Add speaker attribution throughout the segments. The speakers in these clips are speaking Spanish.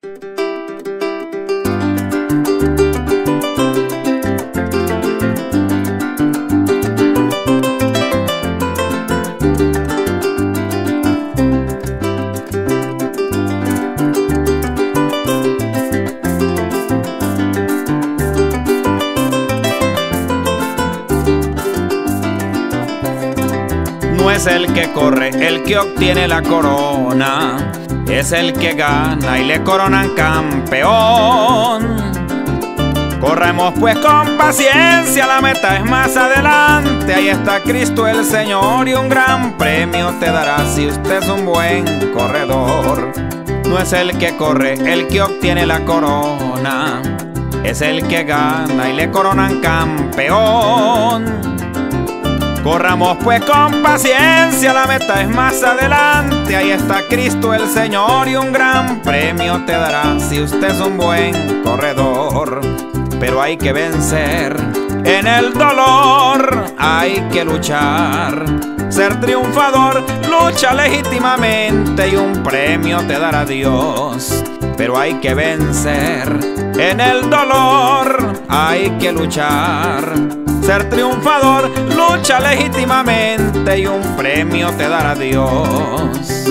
Speaker 1: No es el que corre el que obtiene la corona, es el que gana y le coronan campeón. Corremos pues con paciencia, la meta es más adelante. Ahí está Cristo el Señor y un gran premio te dará si usted es un buen corredor. No es el que corre el que obtiene la corona, es el que gana y le coronan campeón. Corramos pues con paciencia, la meta es más adelante. Ahí está Cristo el Señor y un gran premio te dará si usted es un buen corredor. Pero hay que vencer en el dolor, hay que luchar, ser triunfador, lucha legítimamente y un premio te dará Dios. Pero hay que vencer en el dolor, hay que luchar, ser triunfador, lucha legítimamente y un premio te dará Dios.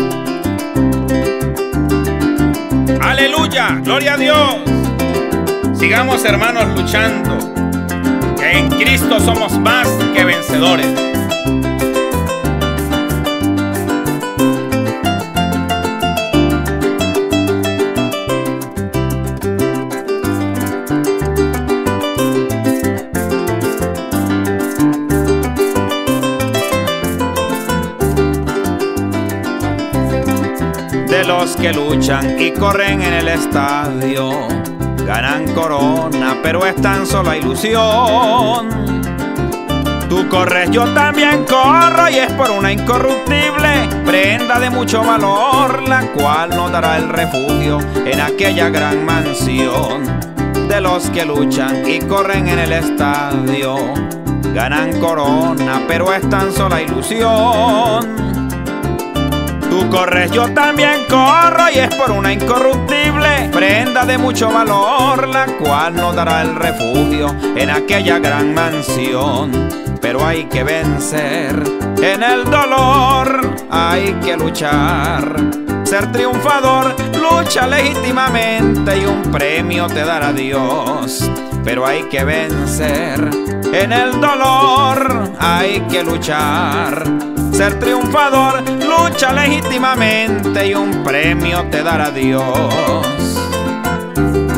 Speaker 2: ¡Aleluya! ¡Gloria a Dios! Sigamos, hermanos, luchando, que en Cristo somos más que vencedores.
Speaker 1: De los que luchan y corren en el estadio, ganan corona, pero es tan sola ilusión. Tú corres, yo también corro, y es por una incorruptible prenda de mucho valor, la cual nos dará el refugio en aquella gran mansión. De los que luchan y corren en el estadio, ganan corona, pero es tan sola ilusión. Tú corres, yo también corro, y es por una incorruptible prenda de mucho valor, la cual nos dará el refugio en aquella gran mansión. Pero hay que vencer en el dolor, hay que luchar, ser triunfador, lucha legítimamente y un premio te dará Dios. Pero hay que vencer en el dolor, hay que luchar, ser triunfador, lucha legítimamente y un premio te dará Dios.